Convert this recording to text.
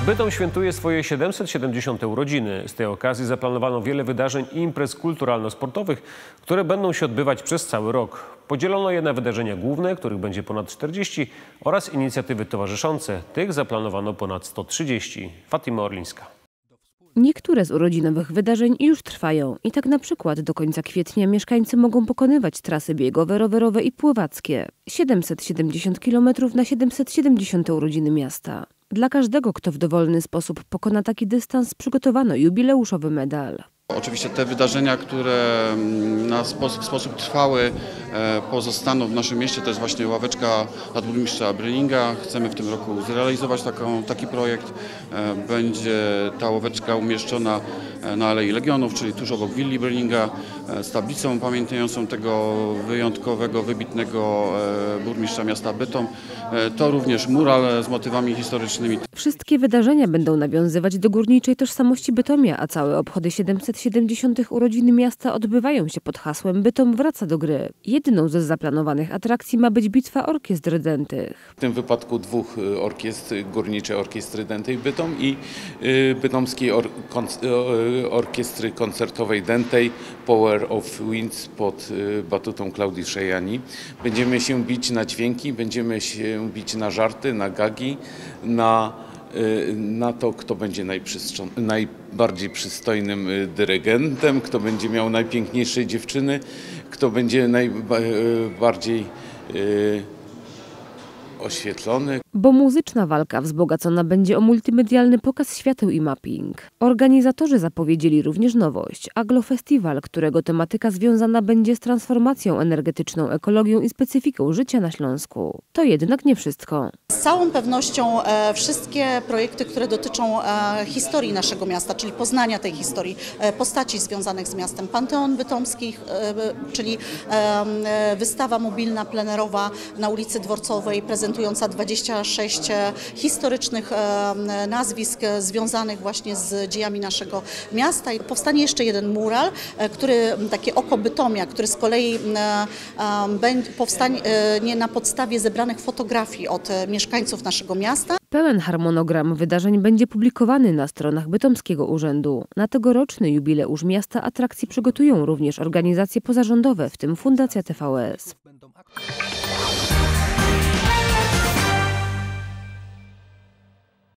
Bytom świętuje swoje 770. urodziny. Z tej okazji zaplanowano wiele wydarzeń i imprez kulturalno-sportowych, które będą się odbywać przez cały rok. Podzielono je na wydarzenia główne, których będzie ponad 40, oraz inicjatywy towarzyszące. Tych zaplanowano ponad 130. Fatima Orlińska. Niektóre z urodzinowych wydarzeń już trwają i tak na przykład do końca kwietnia mieszkańcy mogą pokonywać trasy biegowe, rowerowe i pływackie. 770 km na 770 urodziny miasta. Dla każdego, kto w dowolny sposób pokona taki dystans, przygotowano jubileuszowy medal. Oczywiście te wydarzenia, które w sposób trwały pozostaną w naszym mieście, to jest właśnie ławeczka dla burmistrza Brylinga. Chcemy w tym roku zrealizować taki projekt. Będzie ta ławeczka umieszczona na Alei Legionów, czyli tuż obok willi Brylinga, z tablicą pamiętającą tego wyjątkowego, wybitnego burmistrza miasta Bytom. To również mural z motywami historycznymi. Wszystkie wydarzenia będą nawiązywać do górniczej tożsamości Bytomia, a całe obchody 770. urodziny miasta odbywają się pod hasłem Bytom wraca do gry. Jedną ze zaplanowanych atrakcji ma być bitwa orkiestr dętych. W tym wypadku dwóch orkiestr, Górniczej Orkiestry Dętej Bytom i Bytomskiej Orkiestry Koncertowej Dętej Power of Winds pod batutą Klaudii Szejani. Będziemy się bić na dźwięki, będziemy się bić na żarty, na gagi, na to, kto będzie najbardziej przystojnym dyrygentem, kto będzie miał najpiękniejsze dziewczyny, kto będzie najbardziej oświetlony. Bo muzyczna walka wzbogacona będzie o multimedialny pokaz świateł i mapping. Organizatorzy zapowiedzieli również nowość – Aglo Festiwal, którego tematyka związana będzie z transformacją energetyczną, ekologią i specyfiką życia na Śląsku. To jednak nie wszystko. Z całą pewnością wszystkie projekty, które dotyczą historii naszego miasta, czyli poznania tej historii, postaci związanych z miastem, Panteon Bytomski, czyli wystawa mobilna, plenerowa na ulicy Dworcowej, prezentująca 26 historycznych nazwisk związanych właśnie z dziejami naszego miasta. I powstanie jeszcze jeden mural, takie oko Bytomia, który z kolei powstanie na podstawie zebranych fotografii od mieszkańców naszego miasta. Pełen harmonogram wydarzeń będzie publikowany na stronach Bytomskiego Urzędu. Na tegoroczny jubileusz miasta atrakcji przygotują również organizacje pozarządowe, w tym Fundacja TVS.